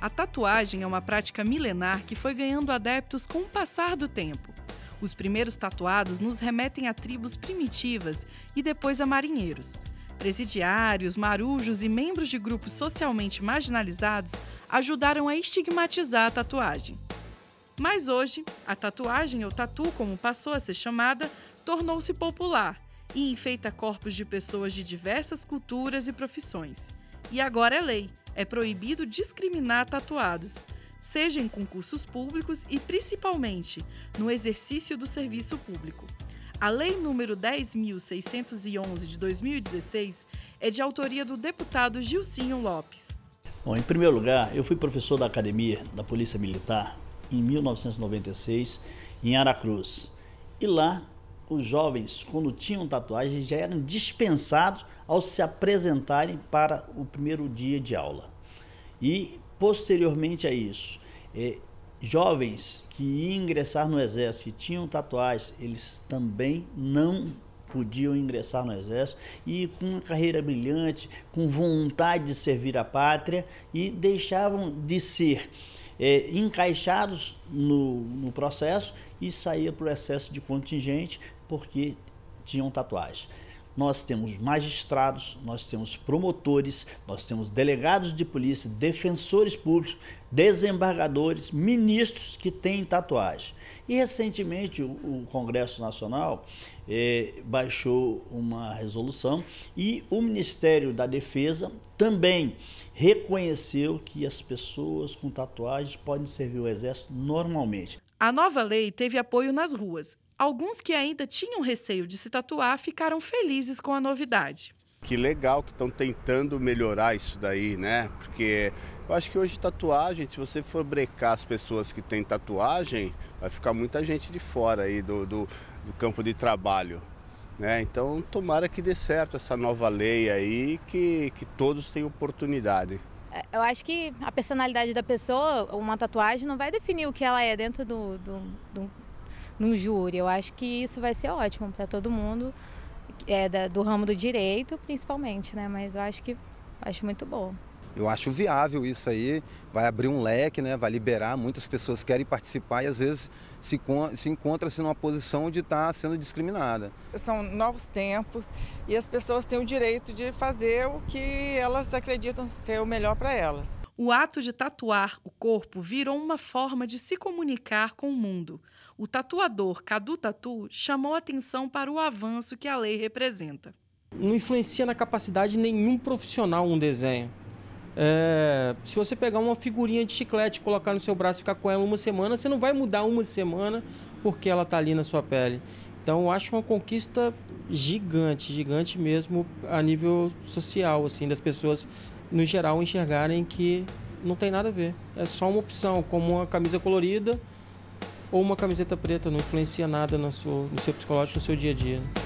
A tatuagem é uma prática milenar que foi ganhando adeptos com o passar do tempo. Os primeiros tatuados nos remetem a tribos primitivas e depois a marinheiros. Presidiários, marujos e membros de grupos socialmente marginalizados ajudaram a estigmatizar a tatuagem. Mas hoje, a tatuagem, ou tatu como passou a ser chamada, tornou-se popular e enfeita corpos de pessoas de diversas culturas e profissões. E agora é lei, é proibido discriminar tatuados, seja em concursos públicos e principalmente no exercício do serviço público. A Lei nº 10.611 de 2016 é de autoria do deputado Gilcinho Lopes. Bom, em primeiro lugar, eu fui professor da Academia da Polícia Militar em 1996, em Aracruz. E lá, os jovens, quando tinham tatuagem, já eram dispensados ao se apresentarem para o primeiro dia de aula. E, posteriormente a isso, jovens que iam ingressar no Exército e tinham tatuagens, eles também não podiam ingressar no Exército e com uma carreira brilhante, com vontade de servir a pátria, e deixavam de ser encaixados no processo e saía por excesso de contingente porque tinham tatuagem. Nós temos magistrados, nós temos promotores, nós temos delegados de polícia, defensores públicos, desembargadores, ministros que têm tatuagem. E recentemente o Congresso Nacional baixou uma resolução e o Ministério da Defesa também reconheceu que as pessoas com tatuagens podem servir o Exército normalmente. A nova lei teve apoio nas ruas. Alguns que ainda tinham receio de se tatuar ficaram felizes com a novidade. Que legal que estão tentando melhorar isso daí, né? Porque eu acho que hoje tatuagem, se você for brecar as pessoas que têm tatuagem, vai ficar muita gente de fora aí do campo de trabalho, né? Então tomara que dê certo essa nova lei aí, que todos tenham oportunidade. Eu acho que a personalidade da pessoa, uma tatuagem, não vai definir o que ela é dentro no júri. Eu acho que isso vai ser ótimo para todo mundo, do ramo do direito principalmente, né? Mas eu acho muito bom. Eu acho viável isso aí, vai abrir um leque, né? Vai liberar, muitas pessoas querem participar e às vezes se encontra-se numa posição de estar sendo discriminada. São novos tempos e as pessoas têm o direito de fazer o que elas acreditam ser o melhor para elas. O ato de tatuar o corpo virou uma forma de se comunicar com o mundo. O tatuador Cadu Tatu chamou atenção para o avanço que a lei representa. Não influencia na capacidade de nenhum profissional um desenho. Se você pegar uma figurinha de chiclete, colocar no seu braço e ficar com ela uma semana, você não vai mudar uma semana porque ela está ali na sua pele. Então eu acho uma conquista gigante, gigante mesmo a nível social, assim, das pessoas no geral enxergarem que não tem nada a ver. É só uma opção, como uma camisa colorida ou uma camiseta preta, não influencia nada no seu psicológico, no seu dia a dia.